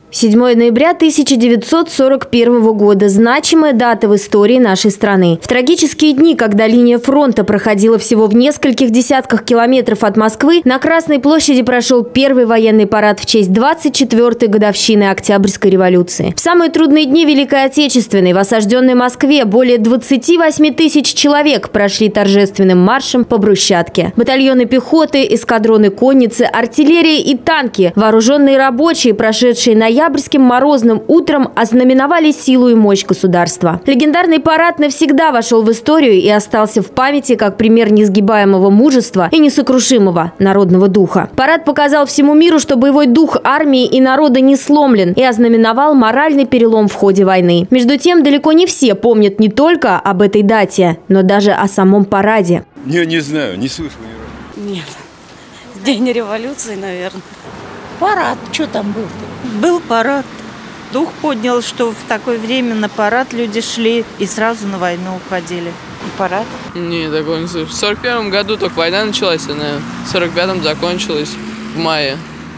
7 ноября 1941 года – значимая дата в истории нашей страны. В трагические дни, когда линия фронта проходила всего в нескольких десятках километров от Москвы, на Красной площади прошел первый военный парад в честь 24-й годовщины Октябрьской революции. В самые трудные дни Великой Отечественной в осажденной Москве более 28 тысяч человек прошли торжественным маршем по брусчатке. Батальоны пехоты, эскадроны конницы, артиллерии и танки, вооруженные рабочие, прошедшие ноябрьским морозным утром, ознаменовали силу и мощь государства. Легендарный парад навсегда вошел в историю и остался в памяти как пример несгибаемого мужества и несокрушимого народного духа. Парад показал всему миру, что боевой дух армии и народа не сломлен, и ознаменовал моральный перелом в ходе войны. Между тем, далеко не все помнят не только об этой дате, но даже о самом параде. Я не знаю, не слышал ни разу. Нет. День революции, наверное. Парад, что там был? Был парад. Дух поднял, что в такое время на парад люди шли и сразу на войну уходили. И парад? Не, такого не слышу. В 41-м году только война началась, она в 45-м закончилась в мае.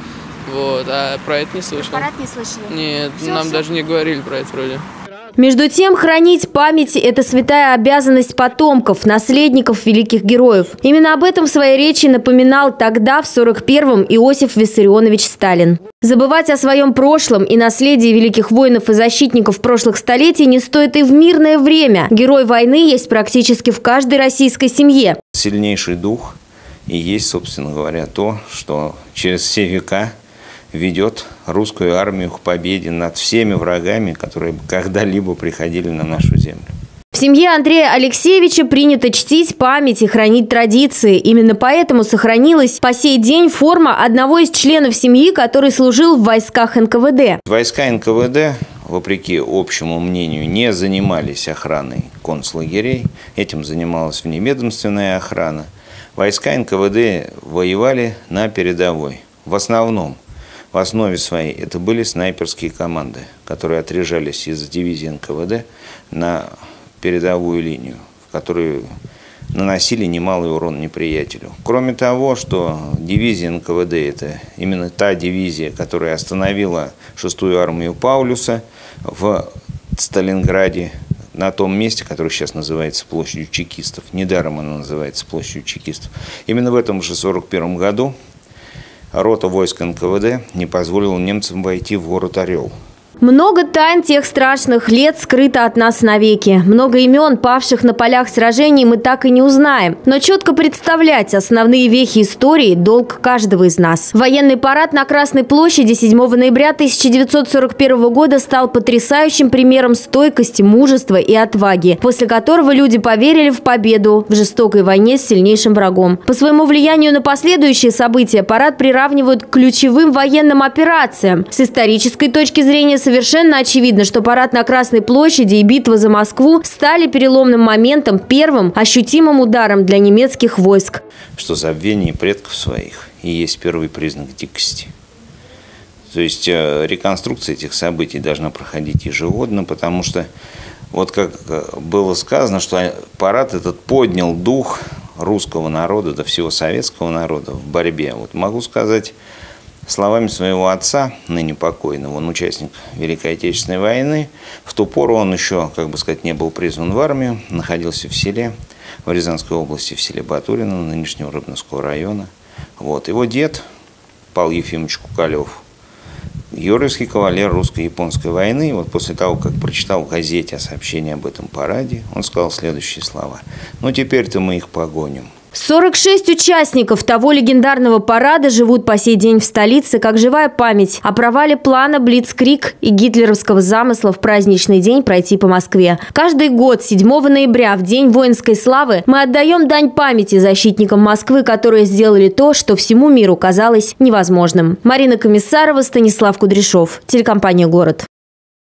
Вот, а про это не слышал. Парад не слышали? Нет, нам даже не говорили про это вроде. Между тем, хранить память – это святая обязанность потомков, наследников великих героев. Именно об этом в своей речи напоминал тогда, в 41-м, Иосиф Виссарионович Сталин. Забывать о своем прошлом и наследии великих воинов и защитников прошлых столетий не стоит и в мирное время. Герой войны есть практически в каждой российской семье. Сильнейший дух и есть, собственно говоря, то, что через все века ведет русскую армию к победе над всеми врагами, которые когда-либо приходили на нашу землю. В семье Андрея Алексеевича принято чтить память и хранить традиции. Именно поэтому сохранилась по сей день форма одного из членов семьи, который служил в войсках НКВД. Войска НКВД, вопреки общему мнению, не занимались охраной концлагерей. Этим занималась вневедомственная охрана. Войска НКВД воевали на передовой. В основе своей это были снайперские команды, которые отряжались из дивизии НКВД на передовую линию, в которую наносили немалый урон неприятелю. Кроме того, что дивизия НКВД – это именно та дивизия, которая остановила 6-ю армию Паулюса в Сталинграде, на том месте, которое сейчас называется площадью чекистов. Недаром она называется площадью чекистов. Именно в этом же 1941 году рота войск НКВД не позволила немцам войти в город Орел. Много тайн тех страшных лет скрыто от нас навеки. Много имен, павших на полях сражений, мы так и не узнаем. Но четко представлять основные вехи истории – долг каждого из нас. Военный парад на Красной площади 7 ноября 1941 года стал потрясающим примером стойкости, мужества и отваги, после которого люди поверили в победу в жестокой войне с сильнейшим врагом. По своему влиянию на последующие события парад приравнивают к ключевым военным операциям. С исторической точки зрения совершенно очевидно, что парад на Красной площади и битва за Москву стали переломным моментом, первым ощутимым ударом для немецких войск. Что забвение предков своих и есть первый признак дикости. То есть реконструкция этих событий должна проходить ежегодно, потому что, вот как было сказано, что парад этот поднял дух русского народа, да всего советского народа в борьбе. Вот могу сказать словами своего отца, ныне покойного, он участник Великой Отечественной войны. В ту пору он еще, как бы сказать, не был призван в армию, находился в селе, в Рязанской области, в селе Батурино, нынешнего Рыбновского района. Вот. Его дед, Павел Ефимович Кукалев, георгиевский кавалер русско-японской войны. Вот после того, как прочитал в газете сообщение об этом параде, он сказал следующие слова: «Ну теперь-то мы их погоним». 46 участников того легендарного парада живут по сей день в столице, как живая память о провале плана «Блицкриг» и гитлеровского замысла в праздничный день пройти по Москве. Каждый год 7 ноября, в День воинской славы, мы отдаем дань памяти защитникам Москвы, которые сделали то, что всему миру казалось невозможным. Марина Комиссарова, Станислав Кудряшов, телекомпания «Город».